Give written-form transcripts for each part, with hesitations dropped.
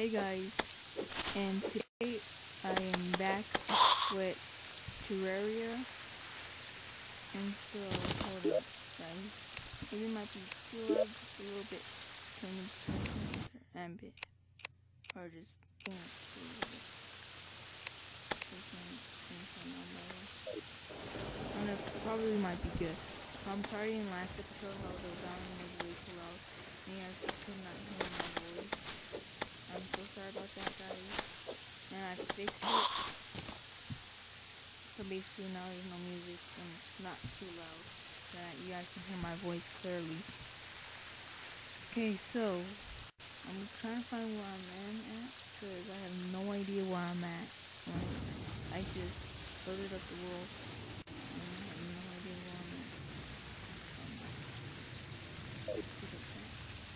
Hey guys, and today I am back with Terraria, and so hold up guys, maybe it might be too loud just a little bit. Can you turn ambient or just a little bit? I don't know, probably might be good. I'm sorry in last episode how the volume was way too loud and you guys could not hear my voice. I'm so sorry about that guys. And I fixed it. So basically now there's no music and it's not too loud so that you guys can hear my voice clearly. Okay, so I'm trying to find where I'm at because I have no idea where I'm at. I just loaded up the world and I have no idea where I'm at. Pick up that.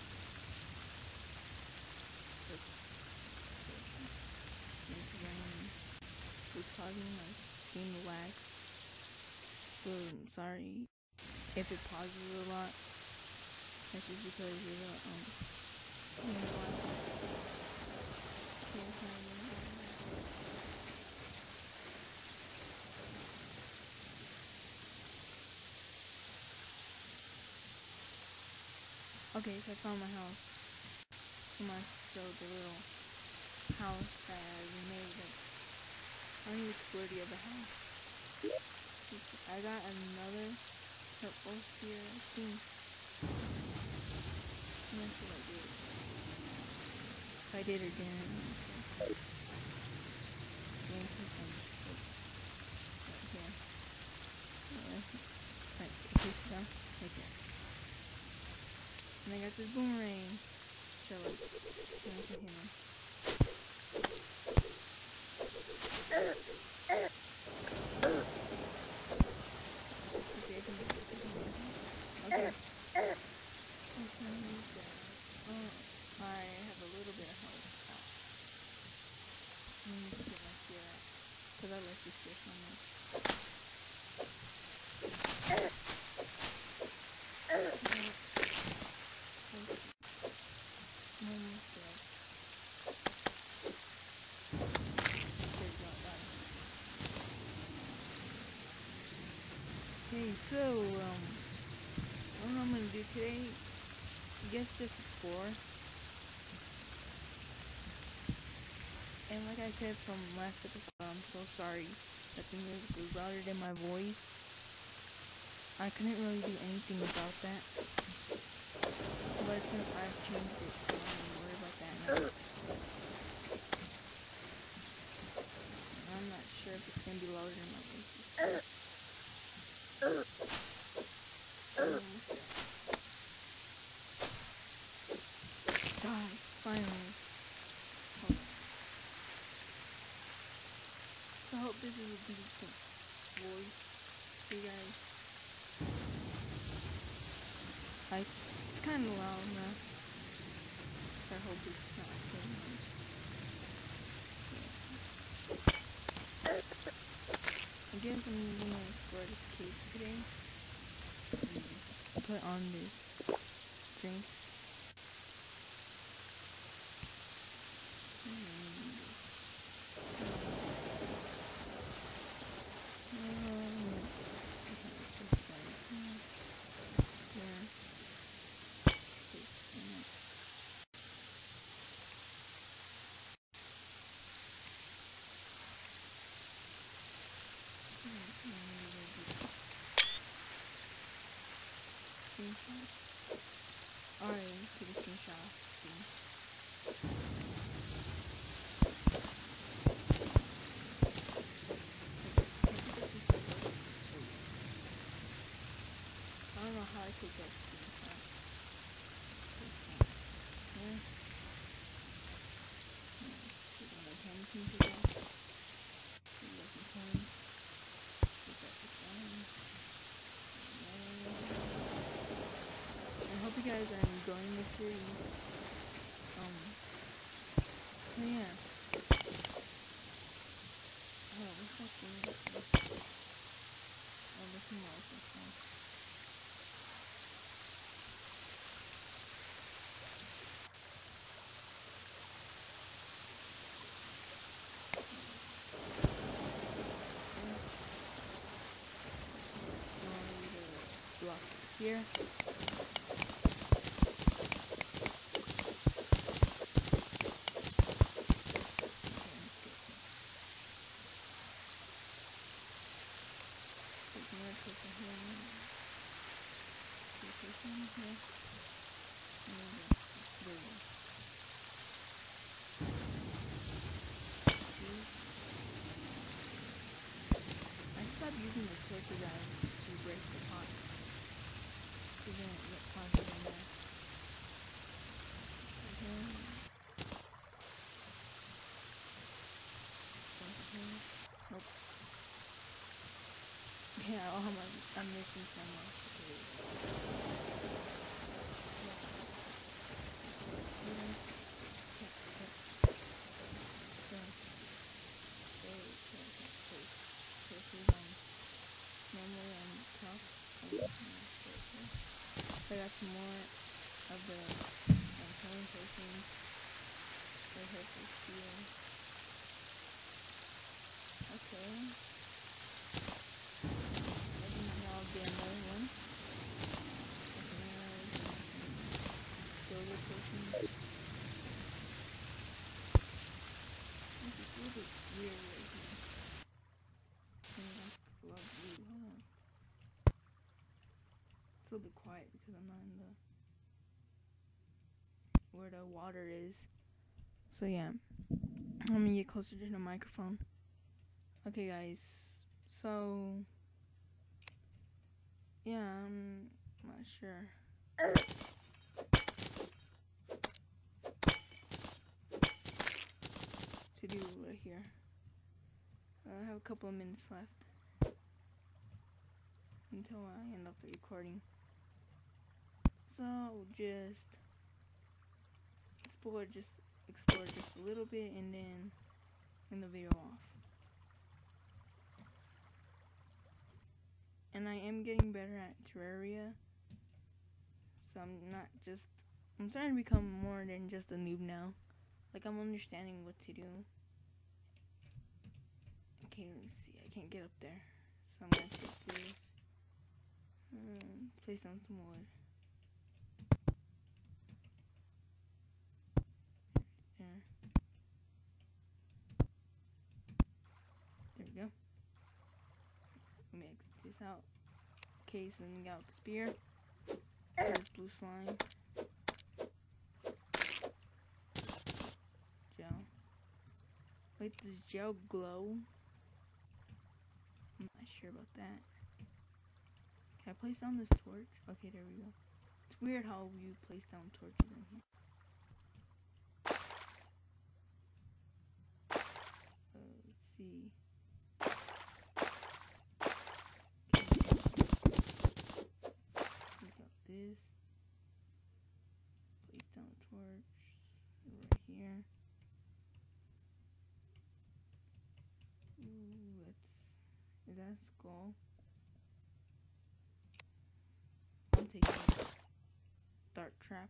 It's raining. It's causing like game lag. So I'm sorry if it pauses a lot. That's just because of the Okay, so I found my house. So the little house that I made. I don't even explore the other house. I got another purple here. I think. I'm not sure if I did. If I did or didn't. Right here. Right, face down. Right there. And I got this boomerang. Show it. So I can hit him. Okay. I have a little bit of health. Let me get my spear out. Because I like this spear so much. Okay, so, I don't know what I'm gonna do today. I guess just explore. And like I said from last episode, I'm so sorry that the music was louder than my voice. I couldn't really do anything about that. But since I've changed it, so I'm gonna worry about that now. I'm not sure if it's gonna be louder than my voice. Die, finally. Hold on. So I hope this is a decent voice for you guys. It's kind of loud now. So I hope it's not so loud. I guess I'm gonna explore this cave today. Put on this drink. Alright, take a screenshot. I don't know how I take that screenshot. Yeah. I hope you guys are enjoying this series. So yeah. What's that thing? Oh, this is more fun. here. Using the torches to break the pot. So then it gets planted in there. Nope. Yeah, I'm missing some I got some more of the healing potions. They help with heal. Okay. I think I'll get another one. Silver potions. This is a little bit weird right here. I love blue. Hold on. It's a little bit quiet because I'm not in the where the water is. So yeah, I'm gonna get closer to the microphone. Okay guys, so yeah, I'm not sure. To do right here. I have a couple of minutes left until I end up the recording. So just explore just a little bit and then end the video off. And I am getting better at Terraria. So I'm starting to become more than just a noob now. Like I'm understanding what to do. Okay, let's see. I can't get up there. So I'm gonna take this. Place down some wood. There we go. Let me exit this out. Okay, so then we got the spear. There's blue slime. Gel. Wait, does gel glow? I'm not sure about that. Can I place down this torch? Okay, there we go. It's weird how you place down torches in here. Let's see. Take out this. Place down the torch right here. Ooh, is that a skull? I'm taking it. Dark trap.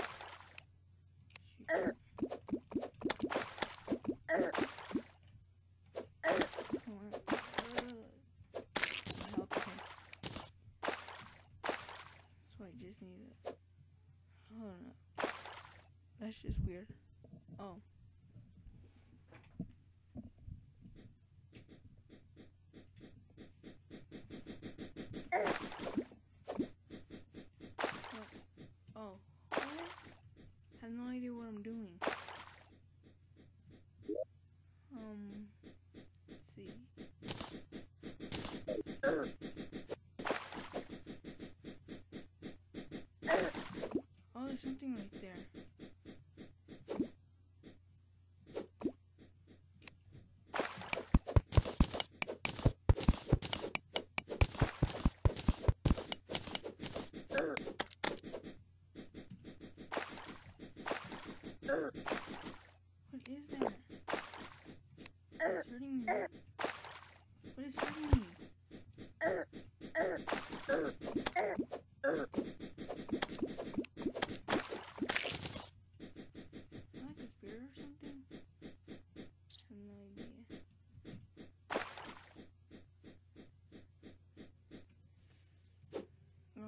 Shoot. Come on. My health, okay. So I just need it. Hold on. That's just weird. Oh. Oh, what? I have no idea what I'm doing. Let's see. Oh, there's something right there.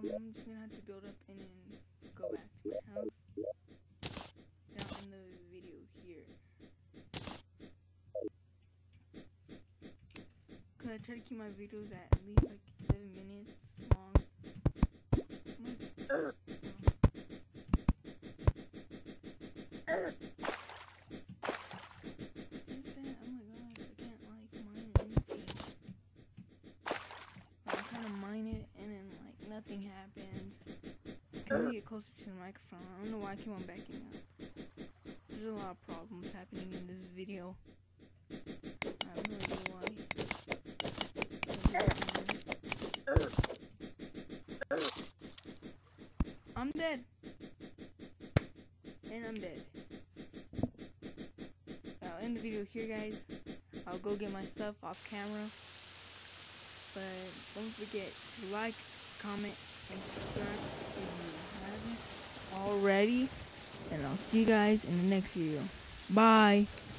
I'm just gonna have to build up and then go back to my house. Now in the video here. Cause I try to keep my videos at least like 7 minutes long. Oh my gosh, I can't like mine anything. I'm trying to mine it and then like nothing happens. Can we get closer to the microphone? I don't know why I keep on backing up. There's a lot of problems happening in this video. I have no idea why. I'm dead. And I'm dead. I'll end the video here, guys. I'll go get my stuff off camera. But don't forget to like, comment, and subscribe if you haven't already. And I'll see you guys in the next video. Bye.